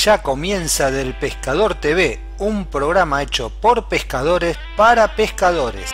Ya comienza Del Pescador TV, un programa hecho por pescadores para pescadores.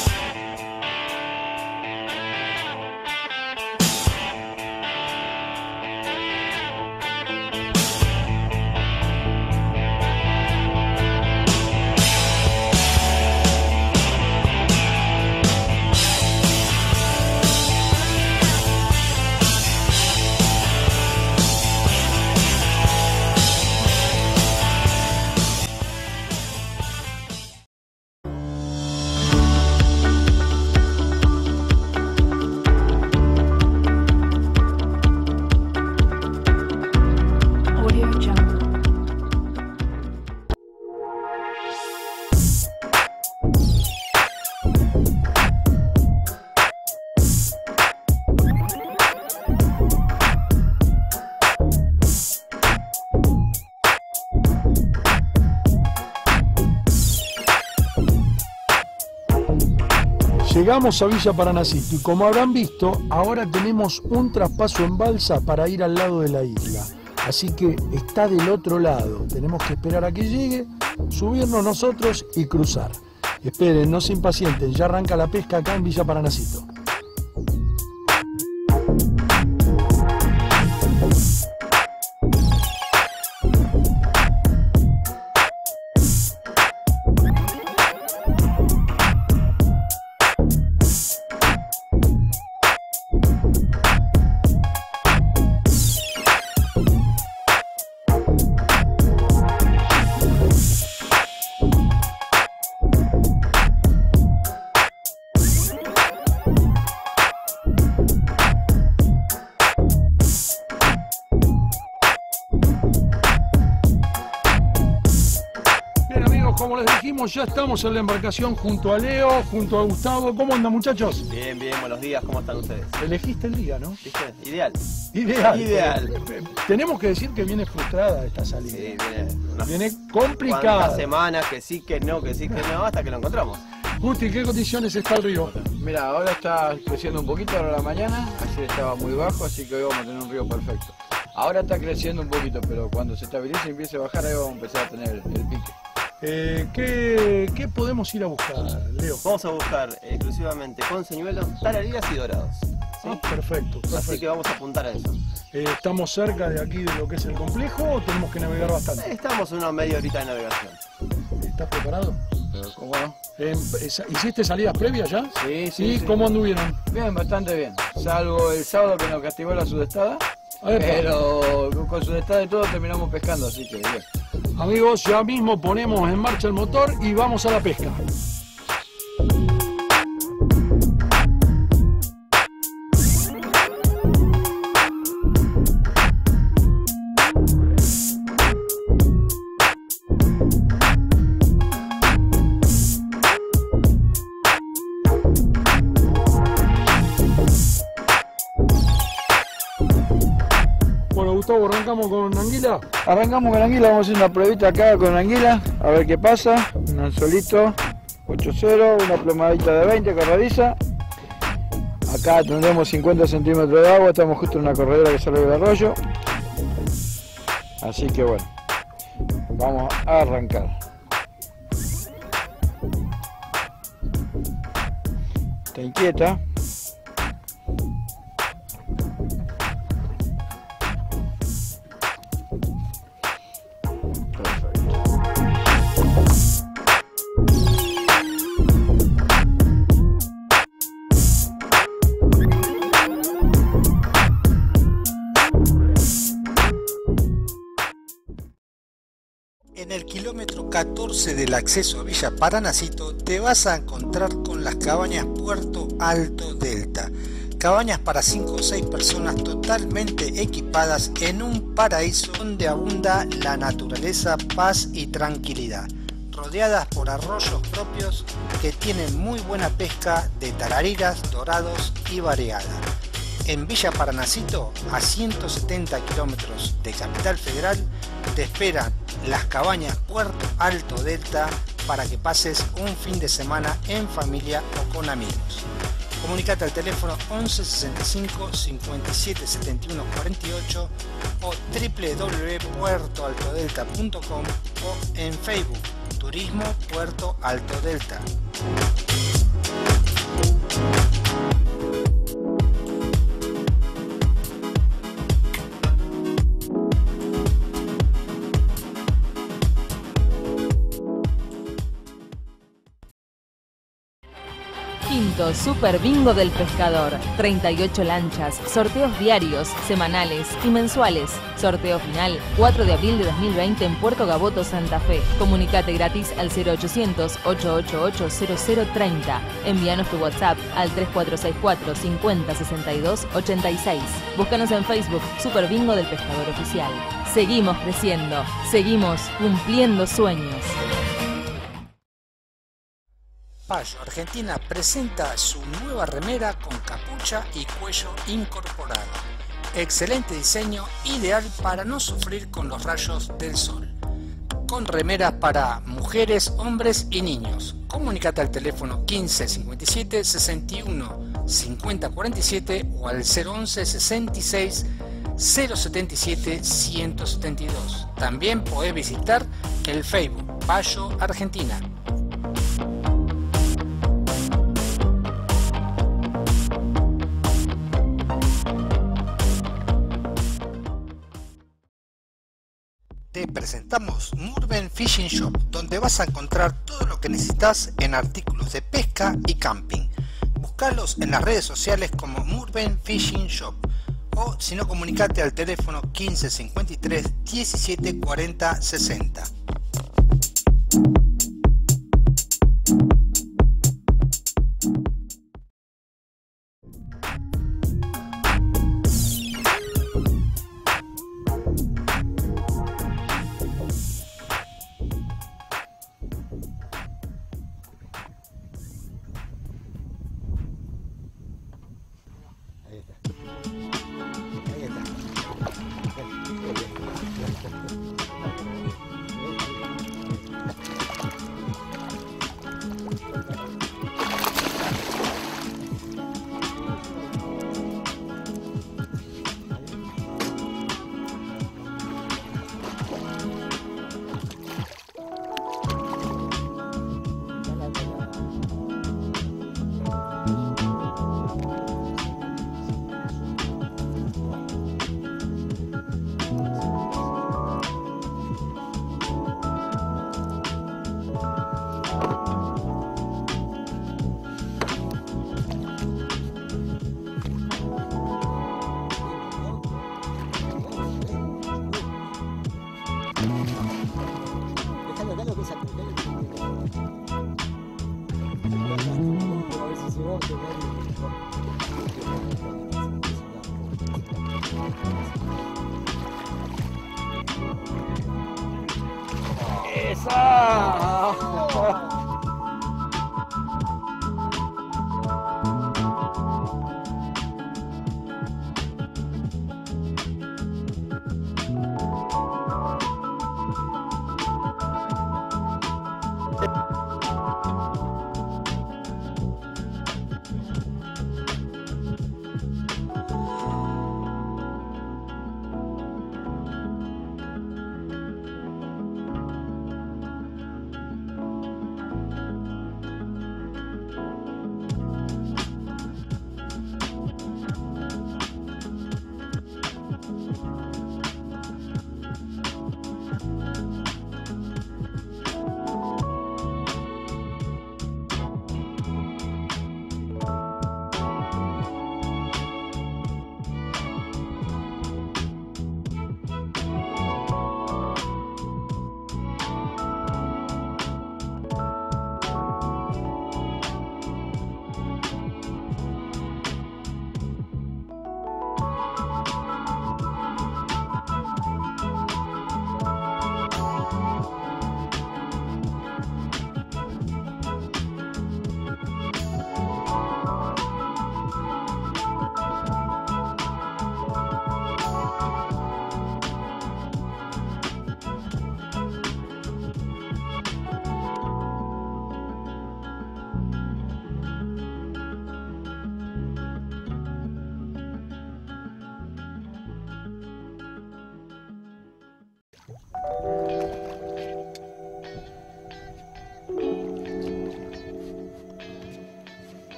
Llegamos a Villa Paranacito y como habrán visto, ahora tenemos un traspaso en balsa para ir al lado de la isla. Así que está del otro lado. Tenemos que esperar a que llegue, subirnos nosotros y cruzar. Esperen, no se impacienten, ya arranca la pesca acá en Villa Paranacito. Como les dijimos, ya estamos en la embarcación junto a Leo, junto a Gustavo. ¿Cómo andan, muchachos? Bien, bien, buenos días, ¿cómo están ustedes? Elegiste el día, ¿no? ¿Viste? Ideal. Ideal. Tenemos que decir que viene frustrada esta salida. Sí, viene complicada. Cuántas semanas que sí, que no, hasta que lo encontramos. Gusti, ¿en qué condiciones está el río? Mira, ahora está creciendo un poquito ahora a la mañana, ayer estaba muy bajo, así que hoy vamos a tener un río perfecto. Ahora está creciendo un poquito, pero cuando se estabilice y empiece a bajar, ahí vamos a empezar a tener el pique. ¿Qué podemos ir a buscar, Leo? Vamos a buscar exclusivamente con señuelos, tarariras y dorados. ¿Sí? Perfecto. Así que vamos a apuntar a eso. ¿Estamos cerca de aquí de lo que es el complejo o tenemos que navegar bastante? Estamos una media horita de navegación. ¿Estás preparado? Pero ¿cómo no? ¿Hiciste salidas previas ya? Sí. ¿Cómo anduvieron? Bien, bastante bien. Salvo el sábado que nos castigó la sudestada. Pero con sudestada y todo terminamos pescando, así que bien. Amigos, ya mismo ponemos en marcha el motor y vamos a la pesca. Bueno, Gustavo, ¿arrancamos con anguila? Arrancamos con anguila, vamos a hacer una pruebita acá con anguila, a ver qué pasa. Un anzuelito 8-0, una plomadita de 20 corrediza. Acá tendremos 50 centímetros de agua, estamos justo en una corredera que sale del arroyo. Así que bueno, vamos a arrancar. Está inquieta. En el kilómetro 14 del acceso a Villa Paranacito te vas a encontrar con las cabañas Puerto Alto Delta. Cabañas para 5 o 6 personas totalmente equipadas en un paraíso donde abunda la naturaleza, paz y tranquilidad. Rodeadas por arroyos propios que tienen muy buena pesca de tarariras, dorados y variada. En Villa Paranacito, a 170 kilómetros de Capital Federal, te esperan las cabañas Puerto Alto Delta para que pases un fin de semana en familia o con amigos. Comunicate al teléfono 11 65 57 71 48 o www.puertoaltodelta.com o en Facebook Turismo Puerto Alto Delta. Quinto Super Bingo del Pescador. 38 lanchas, sorteos diarios, semanales y mensuales. Sorteo final 4 de abril de 2020 en Puerto Gaboto, Santa Fe. Comunicate gratis al 0800 888 0030. Envíanos tu WhatsApp al 3464 50 62 86. Búscanos en Facebook Super Bingo del Pescador Oficial. Seguimos creciendo, seguimos cumpliendo sueños. Payo Argentina presenta su nueva remera con capucha y cuello incorporado. Excelente diseño, ideal para no sufrir con los rayos del sol. Con remeras para mujeres, hombres y niños. Comunicate al teléfono 15 57 61 50 47 o al 011 66 077 172. También podés visitar el Facebook Payo Argentina. Te presentamos Murben Fishing Shop, donde vas a encontrar todo lo que necesitas en artículos de pesca y camping. Búscalos en las redes sociales como Murben Fishing Shop o si no, comunicate al teléfono 15 53 17 40 60.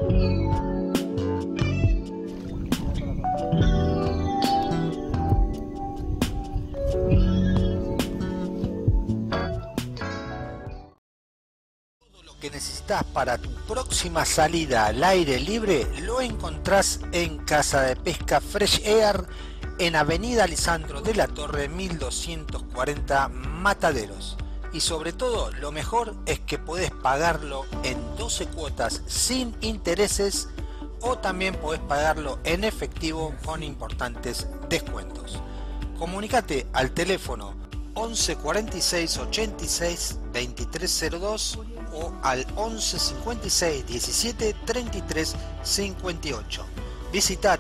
Que necesitas para tu próxima salida al aire libre lo encontrás en Casa de Pesca Fresh Air en Avenida Lisandro de la Torre 1240 Mataderos. Y sobre todo lo mejor es que podés pagarlo en 12 cuotas sin intereses o también podés pagarlo en efectivo con importantes descuentos. Comunicate al teléfono 11 46 86 2302 o al 11 56 17 33 58. Visita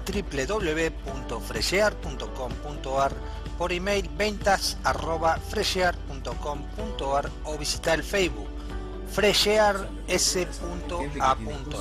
www.freshear.com.ar, por email ventas@freshear.com.ar o visita el Facebook Freshear S.A.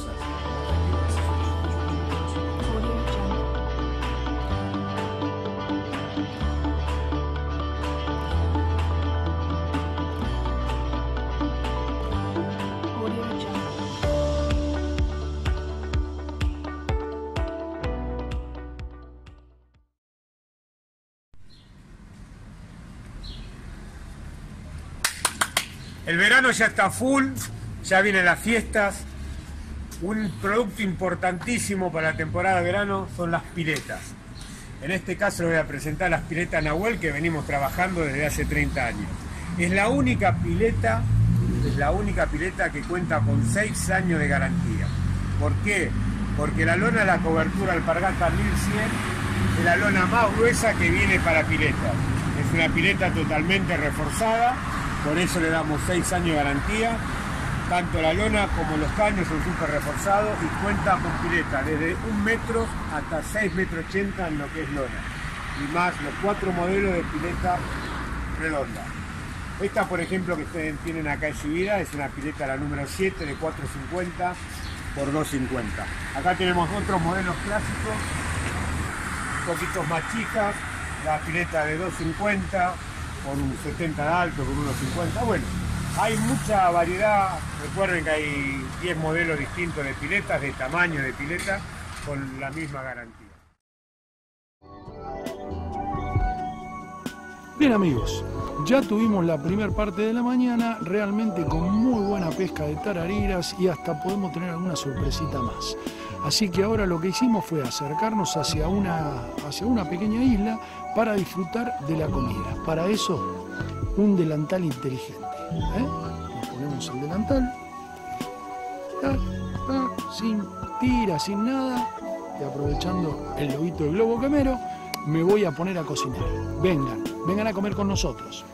El verano ya está full, ya vienen las fiestas. Un producto importantísimo para la temporada de verano son las piletas. En este caso voy a presentar las piletas Nahuel que venimos trabajando desde hace 30 años. Es la única pileta que cuenta con 6 años de garantía. ¿Por qué? Porque la lona de la cobertura Alpargata 1100 es la lona más gruesa que viene para piletas. Es una pileta totalmente reforzada. Por eso le damos 6 años de garantía. Tanto la lona como los caños son súper reforzados y cuenta con pileta desde 1 metro hasta 6,80 metros en lo que es lona. Y más los 4 modelos de pileta redonda. Esta, por ejemplo, que ustedes tienen acá exhibida, es una pileta la número 7 de 450 por 250. Acá tenemos otros modelos clásicos, un poquito más chicas, la pileta de 250 por un 70 de alto, por 1,50. Bueno, hay mucha variedad. Recuerden que hay 10 modelos distintos de piletas, de tamaño de pileta, con la misma garantía. Bien amigos, ya tuvimos la primera parte de la mañana, realmente con muy buena pesca de tarariras y hasta podemos tener alguna sorpresita más. Así que ahora lo que hicimos fue acercarnos hacia una pequeña isla para disfrutar de la comida. Para eso, un delantal inteligente. Nos ponemos el delantal, sin tira, sin nada, y aprovechando el lobito del globo quemero, me voy a poner a cocinar. Vengan a comer con nosotros.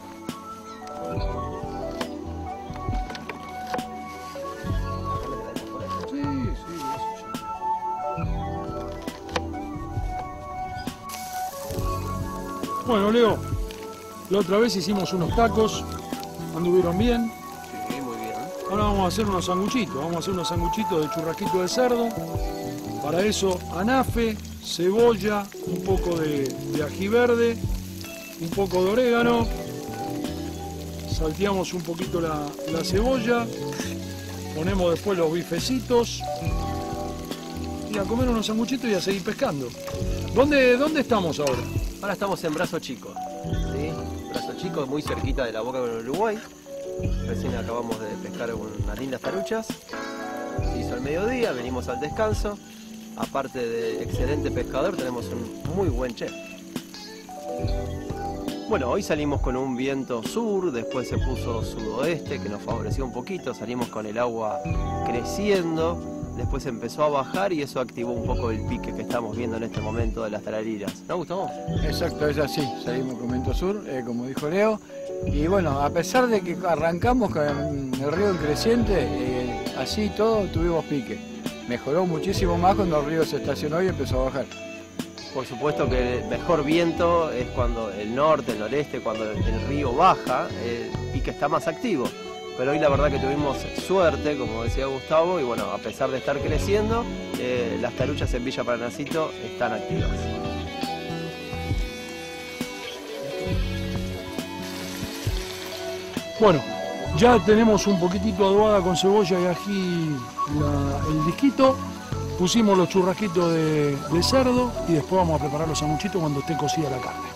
Bueno, Leo, la otra vez hicimos unos tacos, anduvieron bien. Sí, muy bien. Ahora vamos a hacer unos sanguchitos de churrasquito de cerdo. Para eso, anafe, cebolla, un poco de ají verde, un poco de orégano. Salteamos un poquito la cebolla, ponemos después los bifecitos y a comer unos sanguchitos y a seguir pescando. ¿Dónde estamos ahora? Ahora estamos en Brazo Chico, ¿sí? Brazo Chico, muy cerquita de la boca del Uruguay. Recién acabamos de pescar unas lindas taruchas. Se hizo al mediodía, venimos al descanso. Aparte de excelente pescador, tenemos un muy buen chef. Bueno, hoy salimos con un viento sur, después se puso sudoeste, que nos favoreció un poquito. Salimos con el agua creciendo. Después empezó a bajar y eso activó un poco el pique que estamos viendo en este momento de las tarariras. ¿No, Gustavo? Exacto, es así. Salimos con viento sur, como dijo Leo. Y bueno, a pesar de que arrancamos con el río en creciente, así todo tuvimos pique. Mejoró muchísimo más cuando el río se estacionó y empezó a bajar. Por supuesto que el mejor viento es cuando el norte, el noreste, cuando el río baja, el pique está más activo. Pero hoy la verdad que tuvimos suerte, como decía Gustavo, y bueno, a pesar de estar creciendo, las taruchas en Villa Paranacito están activas. Bueno, ya tenemos un poquitito adobada con cebolla y ají el disquito. Pusimos los churrasquitos de cerdo y después vamos a preparar los sanguchitos cuando esté cocida la carne.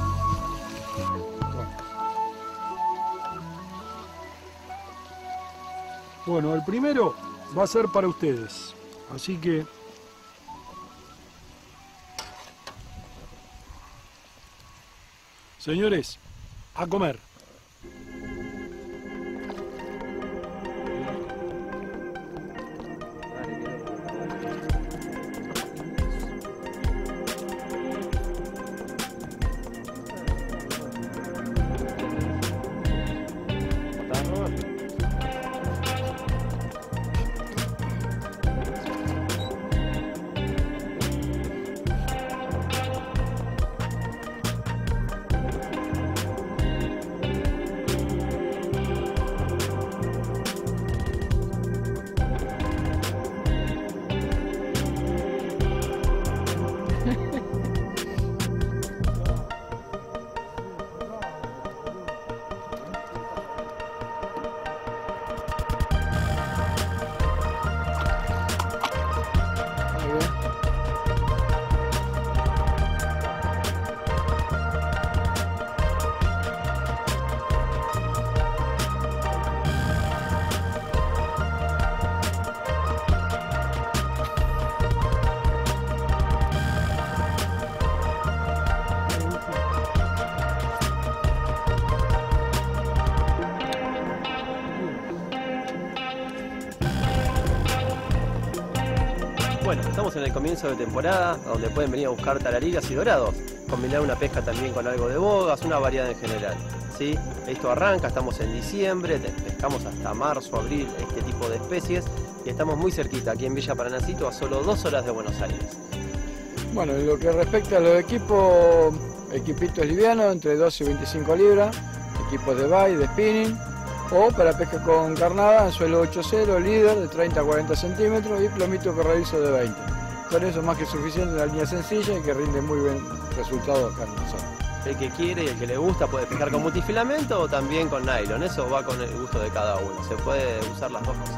Bueno, el primero va a ser para ustedes, así que señores, a comer. Bueno, estamos en el comienzo de temporada, donde pueden venir a buscar tarariras y dorados, combinar una pesca también con algo de bogas, una variedad en general, ¿sí? Esto arranca, estamos en diciembre, pescamos hasta marzo, abril, este tipo de especies, y estamos muy cerquita, aquí en Villa Paranacito, a solo 2 horas de Buenos Aires. Bueno, en lo que respecta a los equipos, equipitos livianos, entre 12 y 25 libras, equipos de bait, de spinning, o para pesca con carnada, anzuelo 8-0, líder de 30 a 40 centímetros y plomito corredizo de 20. Con eso más que suficiente, una línea sencilla y que rinde muy buen resultado acá en la zona. El que quiere y el que le gusta puede pescar con multifilamento o también con nylon, eso va con el gusto de cada uno, se puede usar las dos cosas.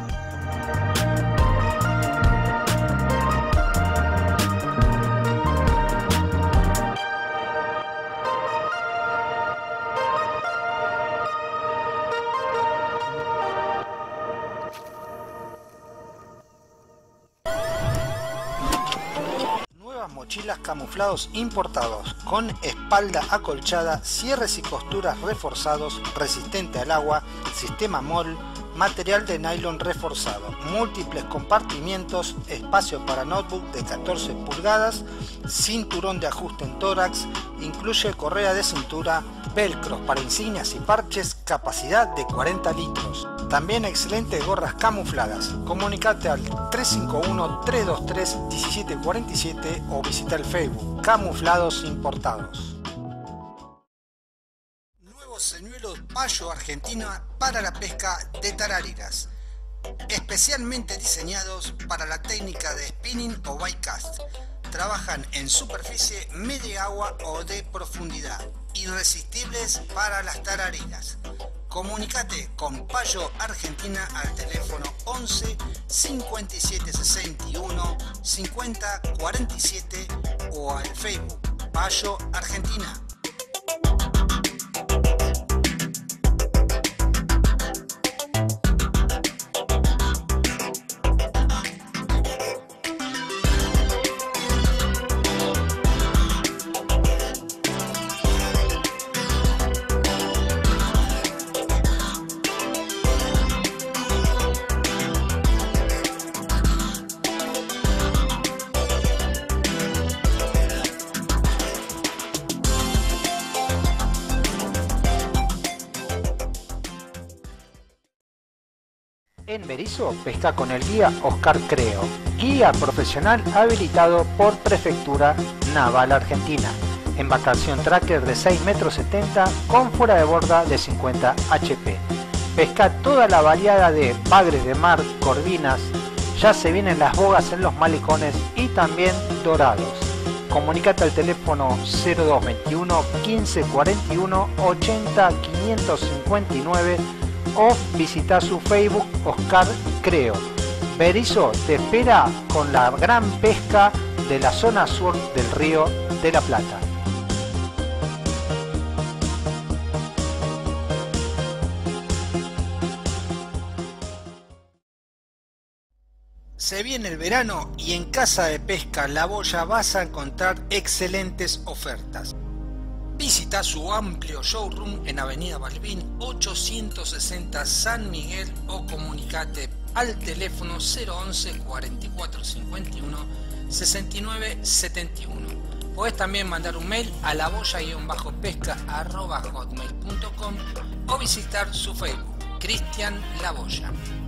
Mochilas camuflados importados con espalda acolchada, cierres y costuras reforzados, resistente al agua, sistema MOL, material de nylon reforzado, múltiples compartimientos, espacio para notebook de 14 pulgadas, cinturón de ajuste en tórax, incluye correa de cintura, velcros para insignias y parches, capacidad de 40 litros. También excelentes gorras camufladas. Comunicate al 351-323-1747 o visita el Facebook Camuflados Importados. Nuevos señuelos Payo Argentina para la pesca de tarariras, especialmente diseñados para la técnica de spinning o bait cast. Trabajan en superficie media agua o de profundidad, irresistibles para las tarariras. Comunicate con Payo Argentina al teléfono 11 57 61 50 47 o al Facebook Payo Argentina. En Berisso pesca con el guía Oscar Creo, guía profesional habilitado por Prefectura Naval Argentina. Embarcación tracker de 6,70 metros con fuera de borda de 50 HP. Pesca toda la variedad de bagres de mar, corvinas, ya se vienen las bogas en los malecones y también dorados. Comunicate al teléfono 0221 1541 80 559 o visita su Facebook Oscar Creo. Berisso te espera con la gran pesca de la zona sur del Río de la Plata. Se viene el verano y en Casa de Pesca La Boya vas a encontrar excelentes ofertas. Visita su amplio showroom en Avenida Balbín 860 San Miguel o comunicate al teléfono 011 44 51 69 71. Podés también mandar un mail a laboya-pesca@hotmail.com o visitar su Facebook, Cristian La Boya.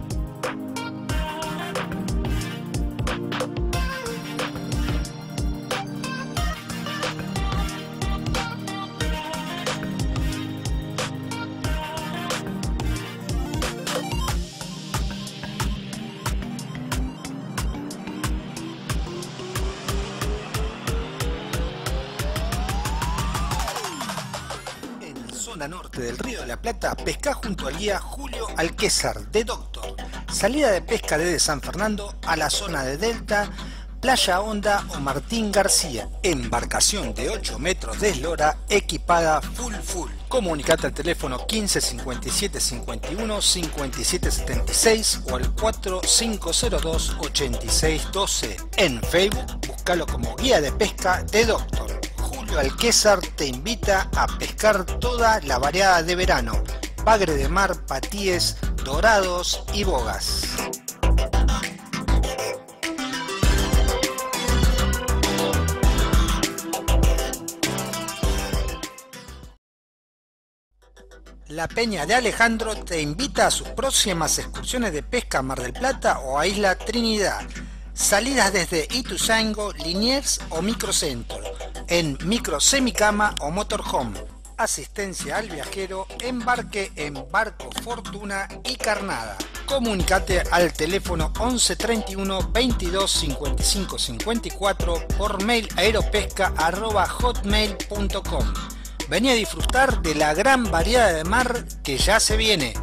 Norte del Río de la Plata, pesca junto al guía Julio Alquézar de Doctor. Salida de pesca desde San Fernando a la zona de Delta, Playa Honda o Martín García. Embarcación de 8 metros de eslora equipada full. Comunicate al teléfono 15 57 51 57 76 o al 4502 86 12. En Facebook, búscalo como Guía de Pesca de Doctor. Alquézar te invita a pescar toda la variedad de verano, bagre de mar, patíes, dorados y bogas. La Peña de Alejandro te invita a sus próximas excursiones de pesca a Mar del Plata o a Isla Trinidad. Salidas desde Ituzaingó, Liniers o Microcentro, en micro semicama o motorhome. Asistencia al viajero, embarque en barco Fortuna y Carnada. Comunicate al teléfono 11 31 22 55 54 por mail aeropesca@hotmail.com. Vení a disfrutar de la gran variedad de mar que ya se viene.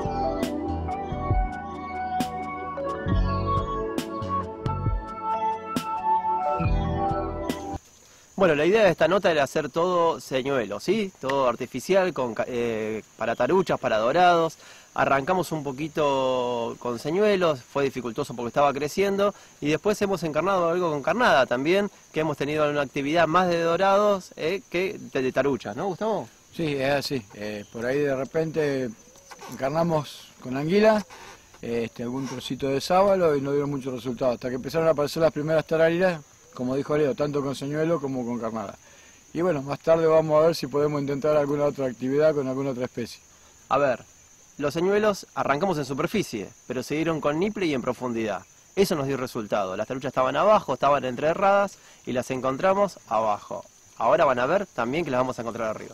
Bueno, la idea de esta nota era hacer todo señuelo, ¿sí? Todo artificial, para taruchas, para dorados. Arrancamos un poquito con señuelos, fue dificultoso porque estaba creciendo. Y después hemos encarnado algo con carnada también, que hemos tenido una actividad más de dorados que de taruchas, ¿no, Gustavo? Sí, es así. Por ahí de repente encarnamos con anguila, algún trocito de sábalo y no dieron muchos resultados. Hasta que empezaron a aparecer las primeras tarariras, como dijo Leo, tanto con señuelo como con carnada. Y bueno, más tarde vamos a ver si podemos intentar alguna otra actividad con alguna otra especie. A ver, los señuelos arrancamos en superficie, pero siguieron con niple y en profundidad. Eso nos dio resultado. Las taruchas estaban abajo, estaban entrerradas y las encontramos abajo. Ahora van a ver también que las vamos a encontrar arriba.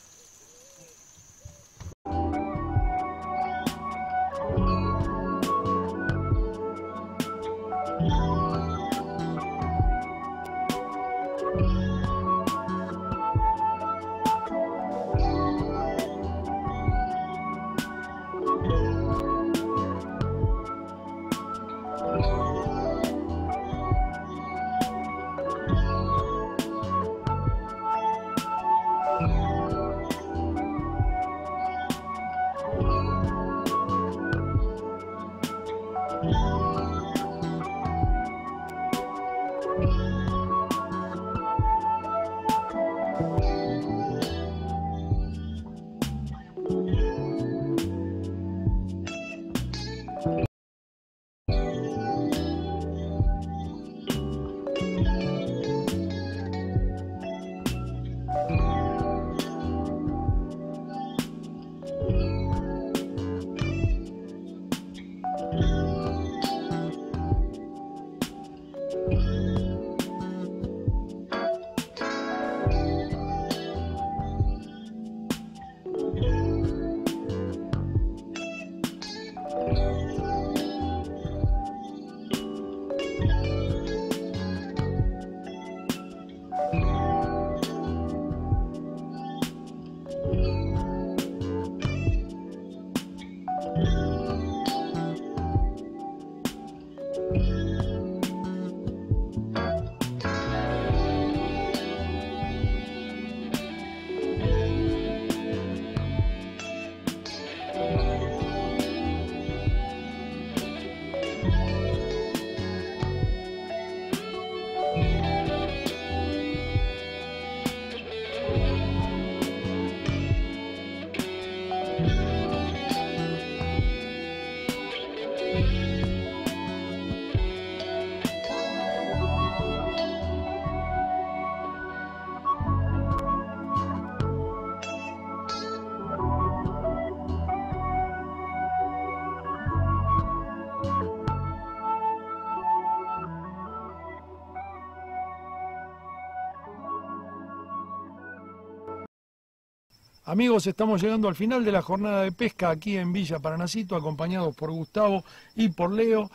Amigos, estamos llegando al final de la jornada de pesca aquí en Villa Paranacito, acompañados por Gustavo y por Leo,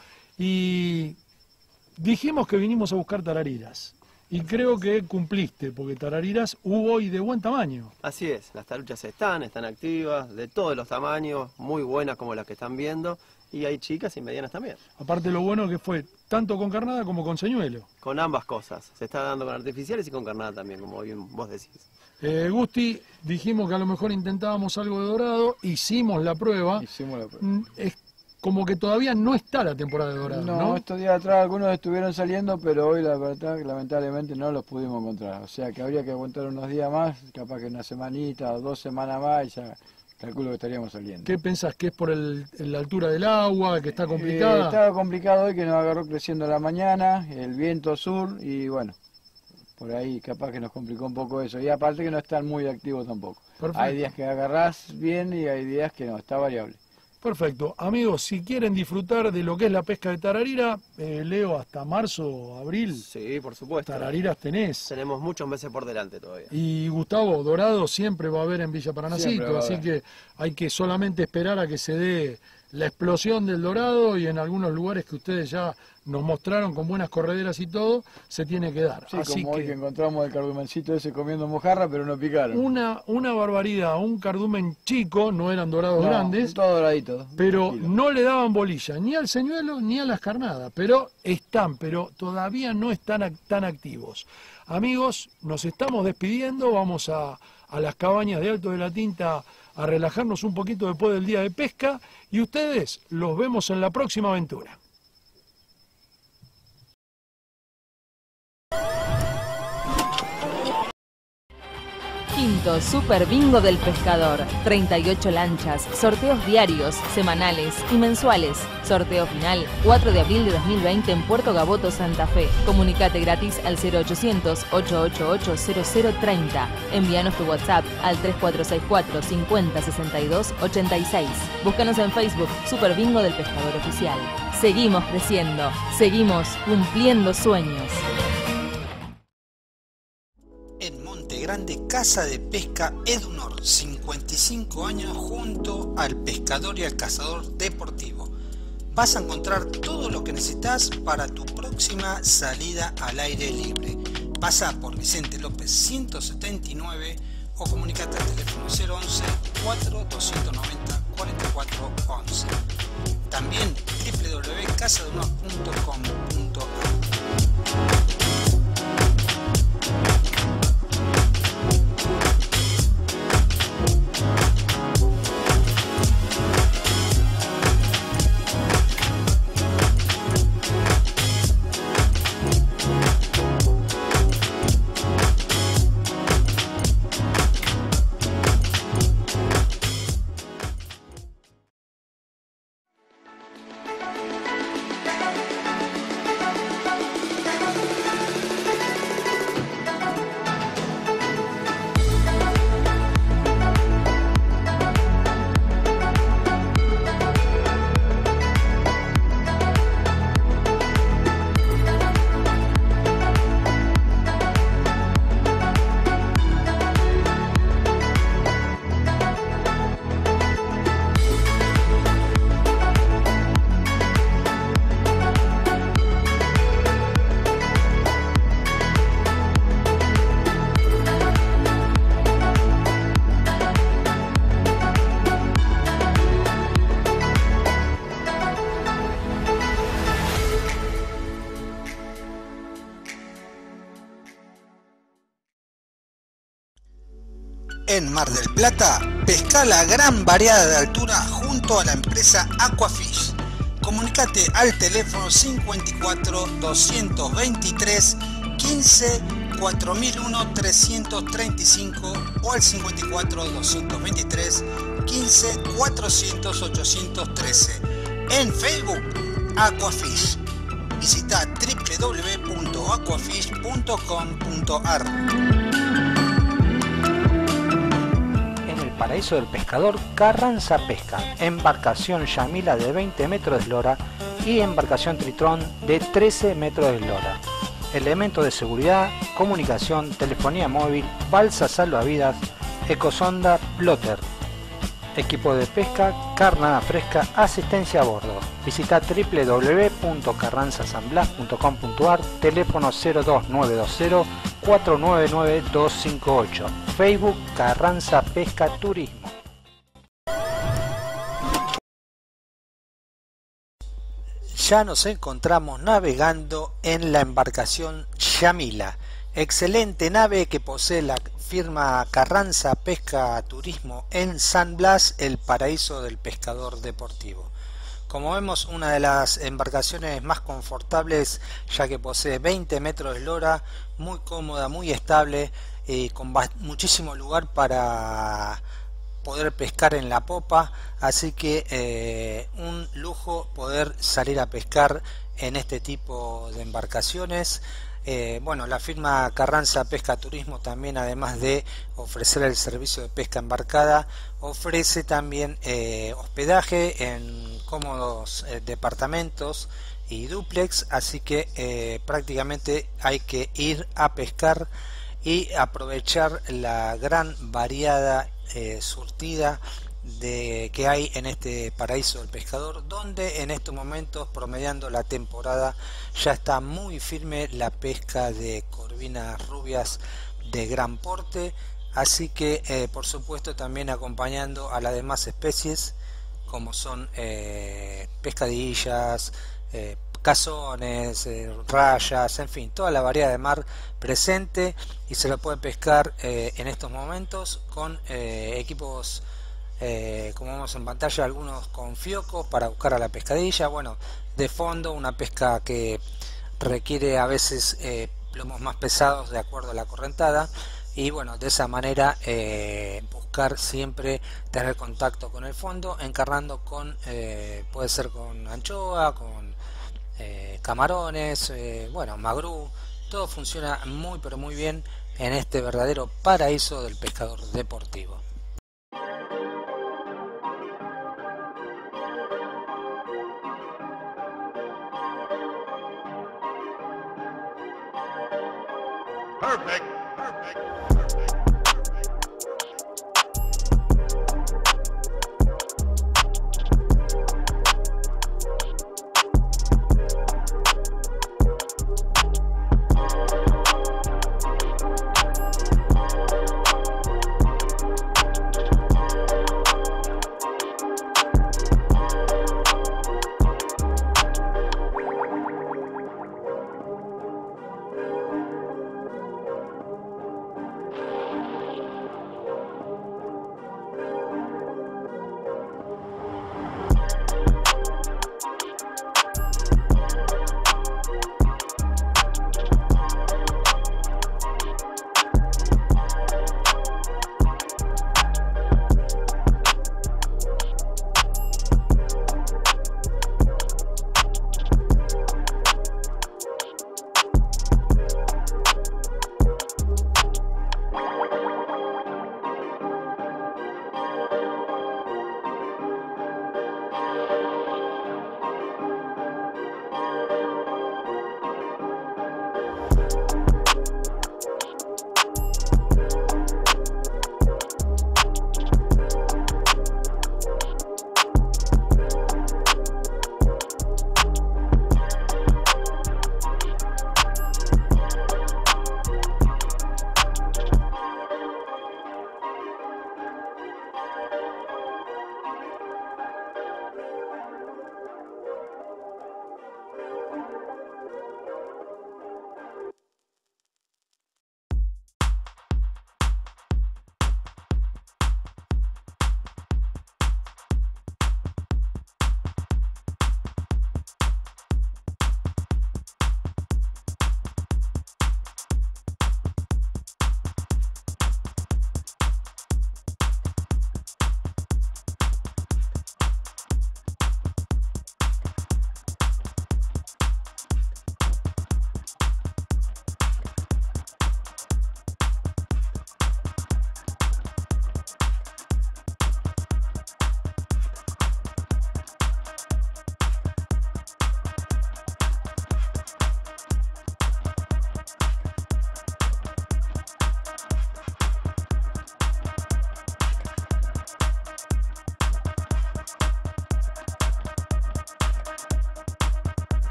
y dijimos que vinimos a buscar tarariras, y creo que cumpliste, porque tarariras hubo y de buen tamaño. Así es, las taruchas están activas, de todos los tamaños, muy buenas como las que están viendo, y hay chicas y medianas también. Aparte lo bueno que fue tanto con carnada como con señuelo. Con ambas cosas, se está dando con artificiales y con carnada también, como bien vos decís. Gusti, dijimos que a lo mejor intentábamos algo de dorado, hicimos la prueba. Es como que todavía no está la temporada de dorado, ¿no? Estos días atrás algunos estuvieron saliendo, pero hoy la verdad que lamentablemente no los pudimos encontrar. O sea que habría que aguantar unos días más, capaz que una semanita o 2 semanas más y ya calculo que estaríamos saliendo. ¿Qué pensás? ¿Que es por la altura del agua, que está complicada? Estaba complicado hoy, que nos agarró creciendo la mañana, el viento sur y bueno. Por ahí capaz que nos complicó un poco eso. Y aparte que no están muy activos tampoco. Perfecto. Hay días que agarrás bien y hay días que no, está variable. Perfecto. Amigos, si quieren disfrutar de lo que es la pesca de tararira, Leo, hasta marzo, abril. Sí, por supuesto. Tarariras tenés. Tenemos muchos meses por delante todavía. Y Gustavo, dorado siempre va a haber en Villa Paranacito, así que hay que solamente esperar a que se dé la explosión del dorado y en algunos lugares que ustedes ya nos mostraron con buenas correderas y todo, se tiene que dar. Sí, así como hoy que encontramos el cardumencito ese comiendo mojarra, pero no picaron. Una barbaridad, un cardumen chico, no eran dorados grandes, todo doradito, pero no le daban bolilla ni al señuelo ni a las carnadas, pero todavía no están tan activos. Amigos, nos estamos despidiendo, vamos a las cabañas de Alto de la Tinta a relajarnos un poquito después del día de pesca y ustedes los vemos en la próxima aventura. Quinto Super Bingo del Pescador. 38 lanchas, sorteos diarios, semanales y mensuales. Sorteo final 4 de abril de 2020 en Puerto Gaboto, Santa Fe. Comunicate gratis al 0800-888-0030. Envíanos tu WhatsApp al 3464 50 62 86. Búscanos en Facebook Super Bingo del Pescador Oficial. Seguimos creciendo, seguimos cumpliendo sueños. En Monte Grande, Casa de Pesca Edunor, 55 años junto al pescador y al cazador deportivo. Vas a encontrar todo lo que necesitas para tu próxima salida al aire libre. Pasa por Vicente López 179 o comunicate al teléfono 011 4290 4411. También www.casadunor.com.ar. En Mar del Plata, pesca la gran variedad de altura junto a la empresa Aquafish. Comunicate al teléfono 54 223 15 4001 335 o al 54 223 15 400 813. En Facebook, Aquafish. Visita www.aquafish.com.ar. Paraíso del Pescador, Carranza Pesca, embarcación Yamila de 20 metros de eslora y embarcación Tritrón de 13 metros de eslora. Elementos de seguridad, comunicación, telefonía móvil, balsa salvavidas, ecosonda, plotter. Equipo de pesca, carnada fresca, asistencia a bordo. Visita www.carranzasanblas.com.ar, teléfono 02920 499 258. Facebook Carranza Pesca Turismo. Ya nos encontramos navegando en la embarcación Yamila, excelente nave que posee la firma Carranza Pesca Turismo en San Blas, el paraíso del pescador deportivo. Como vemos, una de las embarcaciones más confortables, ya que posee 20 metros de eslora, muy cómoda, muy estable, con muchísimo lugar para poder pescar en la popa, así que un lujo poder salir a pescar en este tipo de embarcaciones. Bueno, la firma Carranza Pesca Turismo también, además de ofrecer el servicio de pesca embarcada, ofrece también hospedaje en cómodos departamentos y dúplex, así que prácticamente hay que ir a pescar y aprovechar la gran variada surtida que hay en este paraíso del pescador, donde en estos momentos, promediando la temporada, ya está muy firme la pesca de corvinas rubias de gran porte, así que por supuesto también acompañando a las demás especies como son pescadillas, cazones, rayas, en fin, toda la variedad de mar presente, y se lo puede pescar en estos momentos con equipos como vemos en pantalla, algunos con fiocos para buscar a la pescadilla. Bueno, de fondo una pesca que requiere a veces plomos más pesados de acuerdo a la correntada, y bueno, de esa manera buscar siempre tener contacto con el fondo, encarnando con puede ser con anchoa, con camarones, bueno, magrú. Todo funciona muy pero muy bien en este verdadero paraíso del pescador deportivo. Perfect.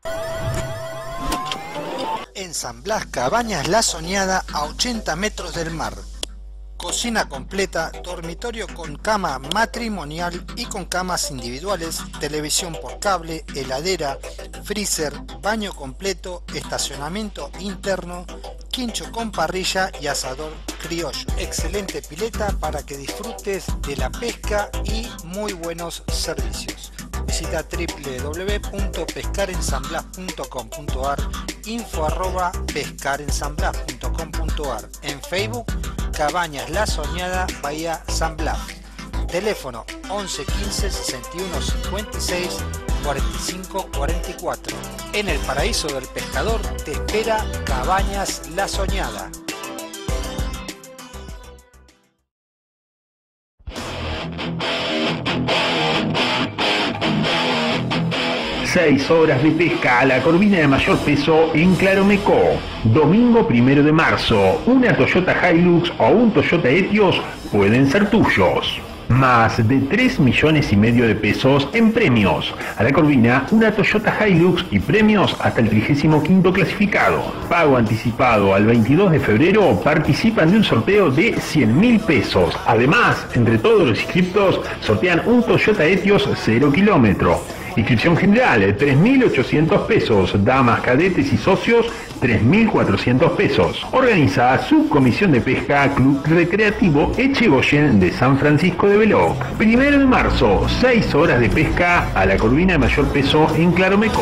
En San Blas, Cabañas La Soñada, a 80 metros del mar. Cocina completa, dormitorio con cama matrimonial y con camas individuales, televisión por cable, heladera, freezer, baño completo, estacionamiento interno, quincho con parrilla y asador criollo. Excelente pileta para que disfrutes de la pesca y muy buenos servicios. Visita www.pescarensanblas.com.ar, info@pescarensanblas.com.ar. En Facebook, Cabañas La Soñada, Bahía San Blas. Teléfono 11 15 61 56 45 44. En el paraíso del pescador te espera Cabañas La Soñada. 6 horas de pesca a la corvina de mayor peso en Claromecó. Domingo 1 de marzo, una Toyota Hilux o un Toyota Etios pueden ser tuyos. Más de 3,5 millones de pesos en premios. A la corvina, una Toyota Hilux y premios hasta el 35º clasificado. Pago anticipado al 22 de febrero, participan de un sorteo de 100.000 pesos. Además, entre todos los inscriptos, sortean un Toyota Etios 0 kilómetro. Inscripción general, 3.800 pesos. Damas, cadetes y socios, 3.400 pesos. Organiza Subcomisión de Pesca Club Recreativo Echegoyen de San Francisco de Veloc. 1 de marzo, 6 horas de pesca a la corvina de mayor peso en Claromecó.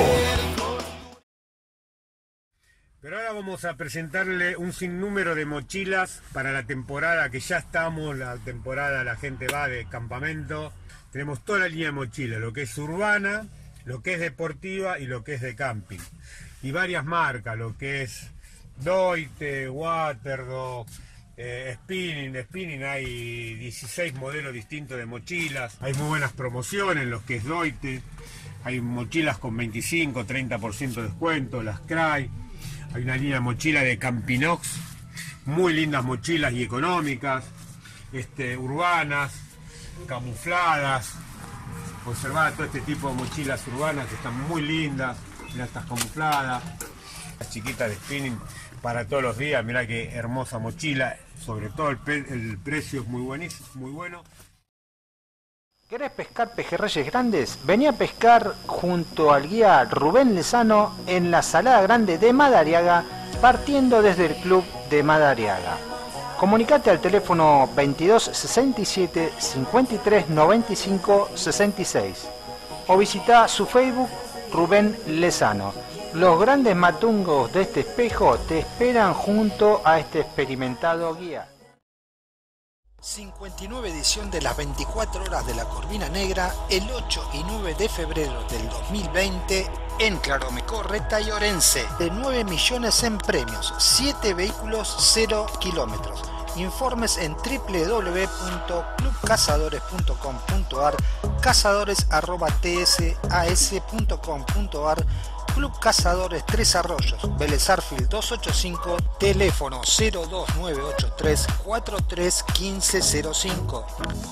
Pero ahora vamos a presentarle un sinnúmero de mochilas para la temporada que ya estamos, la temporada la gente va de campamento. Tenemos toda la línea de mochilas, lo que es urbana, lo que es deportiva y lo que es de camping. Y varias marcas, lo que es Doite, Waterdog, Spinning. De Spinning hay 16 modelos distintos de mochilas. Hay muy buenas promociones en los que es Doite. Hay mochilas con 25, 30% de descuento, las Cry. Hay una línea de mochila de Campinox, muy lindas mochilas y económicas, urbanas, camufladas. Observar todo este tipo de mochilas urbanas que están muy lindas. Mirá estas camufladas, las chiquitas de Spinning para todos los días. Mirá qué hermosa mochila, sobre todo el precio es muy buenísimo, muy bueno. ¿Querés pescar pejerreyes grandes? Vení a pescar junto al guía Rubén Lezano en la Salada Grande de Madariaga, partiendo desde el club de Madariaga. Comunicate al teléfono 22 67 53 95 66 o visita su Facebook Rubén Lezano. Los grandes matungos de este espejo te esperan junto a este experimentado guía. 59 edición de las 24 horas de la Corvina Negra, el 8 y 9 de febrero del 2020 en Claromecó, Reta y Orense, de 9 millones en premios, 7 vehículos, 0 kilómetros. Informes en www.clubcazadores.com.ar, cazadores@tsas.com.ar, Club Cazadores Tres Arroyos, Vélez Arfield 285, teléfono 02983 431505.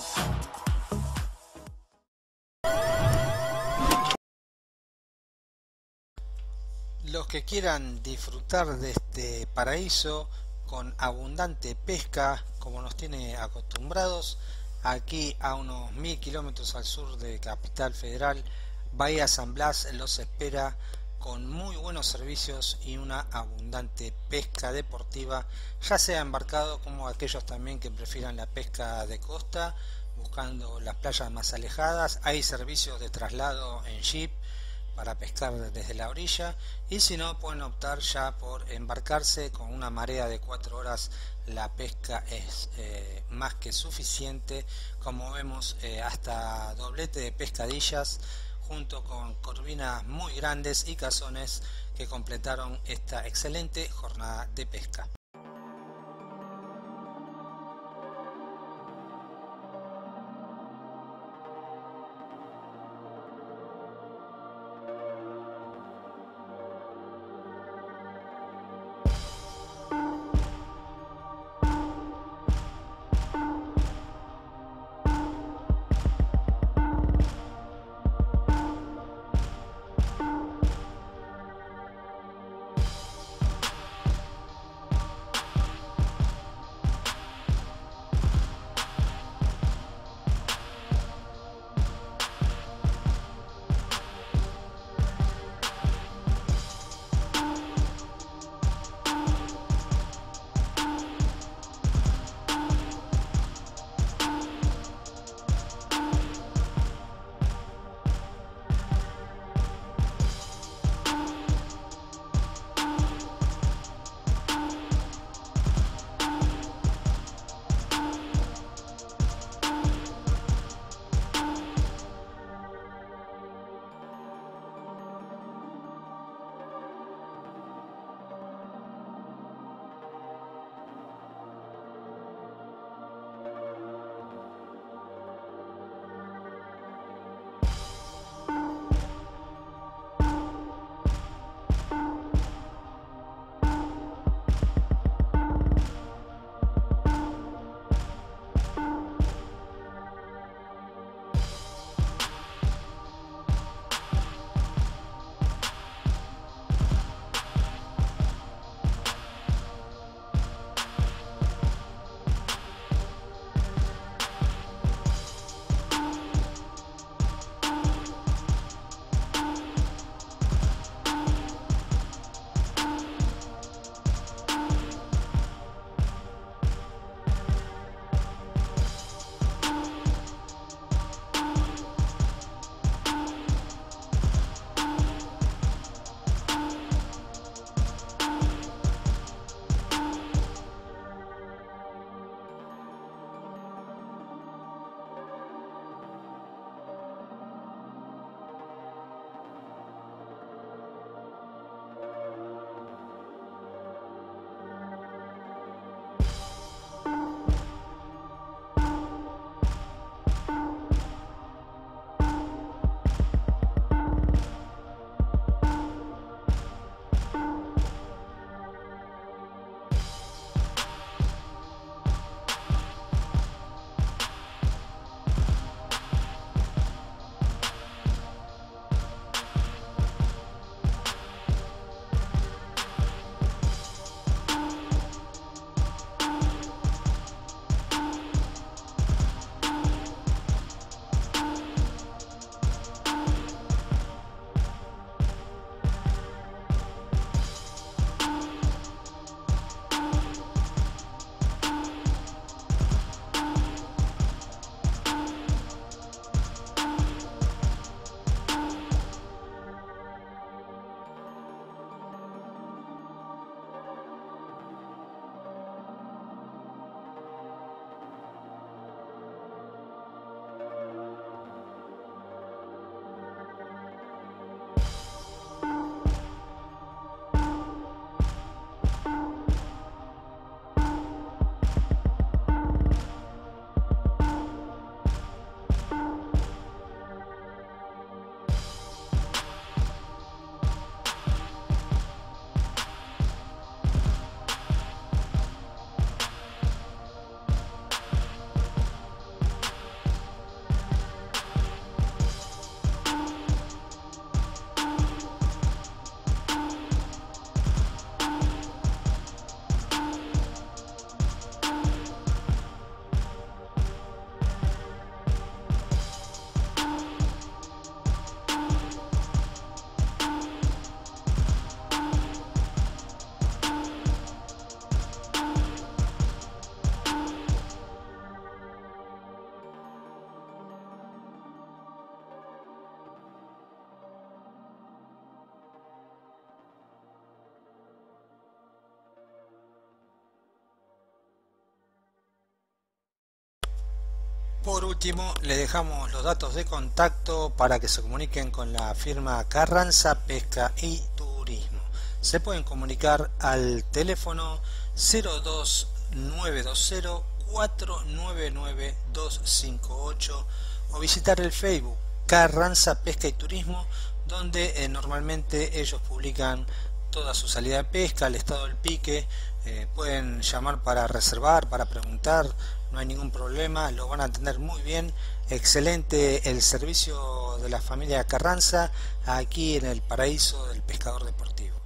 Los que quieran disfrutar de este paraíso con abundante pesca como nos tiene acostumbrados, aquí a unos 1000 kilómetros al sur de Capital Federal, Bahía San Blas los espera con muy buenos servicios y una abundante pesca deportiva, ya sea embarcado como aquellos también que prefieran la pesca de costa, buscando las playas más alejadas. Hay servicios de traslado en jeep para pescar desde la orilla, y si no pueden optar ya por embarcarse con una marea de 4 horas. La pesca es más que suficiente, como vemos, hasta doblete de pescadillas junto con corvinas muy grandes y cazones que completaron esta excelente jornada de pesca. Por último, le dejamos los datos de contacto para que se comuniquen con la firma Carranza Pesca y Turismo. Se pueden comunicar al teléfono 02920 499 258 o visitar el Facebook Carranza Pesca y Turismo, donde normalmente ellos publican toda su salida de pesca, el estado del pique. Pueden llamar para reservar, para preguntar, no hay ningún problema, lo van a atender muy bien. Excelente el servicio de la familia Carranza aquí en el paraíso del pescador deportivo.